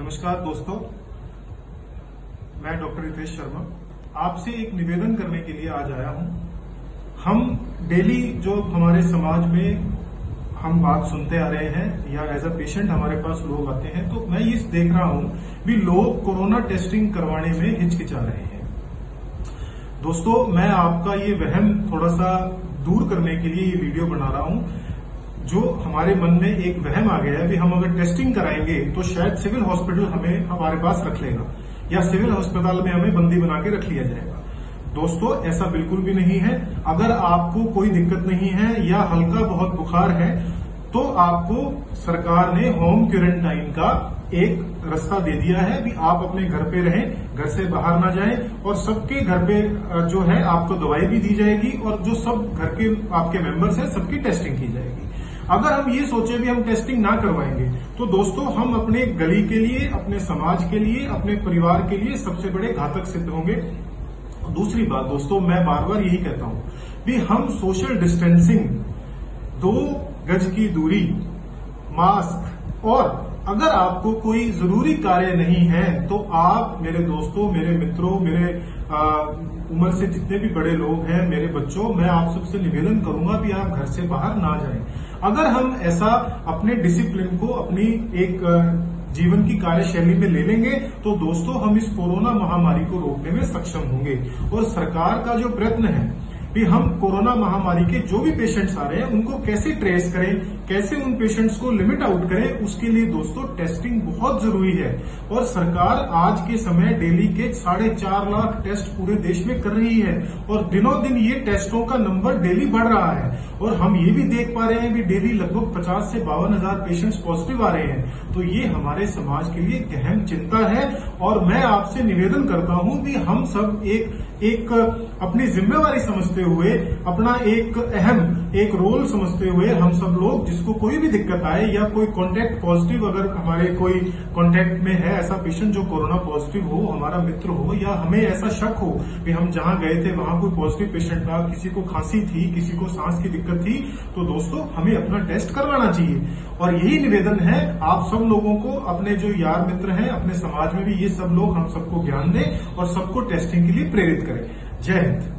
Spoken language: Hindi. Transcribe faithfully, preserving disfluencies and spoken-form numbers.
नमस्कार दोस्तों, मैं डॉक्टर रितेश शर्मा आपसे एक निवेदन करने के लिए आज आया हूं। हम डेली जो हमारे समाज में हम बात सुनते आ रहे हैं या एज अ पेशेंट हमारे पास लोग आते हैं, तो मैं ये देख रहा हूं भी लोग कोरोना टेस्टिंग करवाने में हिचकिचा रहे हैं। दोस्तों, मैं आपका ये वहम थोड़ा सा दूर करने के लिए ये वीडियो बना रहा हूं। जो हमारे मन में एक वहम आ गया है कि हम अगर टेस्टिंग कराएंगे तो शायद सिविल हॉस्पिटल हमें हमारे पास रख लेगा या सिविल अस्पताल में हमें बंदी बना के रख लिया जाएगा। दोस्तों, ऐसा बिल्कुल भी नहीं है। अगर आपको कोई दिक्कत नहीं है या हल्का बहुत बुखार है तो आपको सरकार ने होम क्वारंटाइन का एक रास्ता दे दिया है कि आप अपने घर पे रहें, घर से बाहर ना जाएं और सबके घर पे जो है आपको दवाई भी दी जाएगी और जो सब घर के आपके मेंबर्स हैं सबकी टेस्टिंग की जाएगी। अगर हम ये सोचे भी हम टेस्टिंग ना करवाएंगे तो दोस्तों हम अपने गली के लिए, अपने समाज के लिए, अपने परिवार के लिए सबसे बड़े घातक सिद्ध होंगे। दूसरी बात दोस्तों, मैं बार बार यही कहता हूं कि हम सोशल डिस्टेंसिंग, दो गज की दूरी, मास्क और अगर आपको कोई जरूरी कार्य नहीं है तो आप मेरे दोस्तों, मेरे मित्रों, मेरे आ, उम्र से जितने भी बड़े लोग हैं, मेरे बच्चों, मैं आप सबसे निवेदन करूंगा कि आप घर से बाहर ना जाएं। अगर हम ऐसा अपने डिसिप्लिन को अपनी एक जीवन की कार्यशैली में ले लेंगे तो दोस्तों हम इस कोरोना महामारी को रोकने में सक्षम होंगे। और सरकार का जो प्रयत्न है कि हम कोरोना महामारी के जो भी पेशेंट्स आ रहे हैं उनको कैसे ट्रेस करें, कैसे उन पेशेंट्स को लिमिट आउट करें, उसके लिए दोस्तों टेस्टिंग बहुत जरूरी है। और सरकार आज के समय डेली के साढ़े चार लाख टेस्ट पूरे देश में कर रही है और दिनों दिन ये टेस्टों का नंबर डेली बढ़ रहा है। और हम ये भी देख पा रहे हैं कि डेली लगभग पचास से बावन हजार पेशेंट्स पॉजिटिव आ रहे हैं। तो ये हमारे समाज के लिए गहन चिंता है और मैं आपसे निवेदन करता हूं कि हम सब एक एक अपनी जिम्मेवारी समझते हुए, अपना एक अहम एक रोल समझते हुए, हम सब लोग जिसको कोई भी दिक्कत आए या कोई कॉन्टैक्ट पॉजिटिव, अगर हमारे कोई कॉन्टैक्ट में है ऐसा पेशेंट जो कोरोना पॉजिटिव हो, हमारा मित्र हो या हमें ऐसा शक हो कि हम जहां गए थे वहां कोई पॉजिटिव पेशेंट था, किसी को खांसी थी, किसी को सांस की दिक्कत थी, तो दोस्तों हमें अपना टेस्ट करवाना चाहिए। और यही निवेदन है आप सब लोगों को, अपने जो यार मित्र हैं, अपने समाज में भी ये सब लोग हम सबको ज्ञान दें और सबको टेस्टिंग के लिए प्रेरित करें। जय हिंद।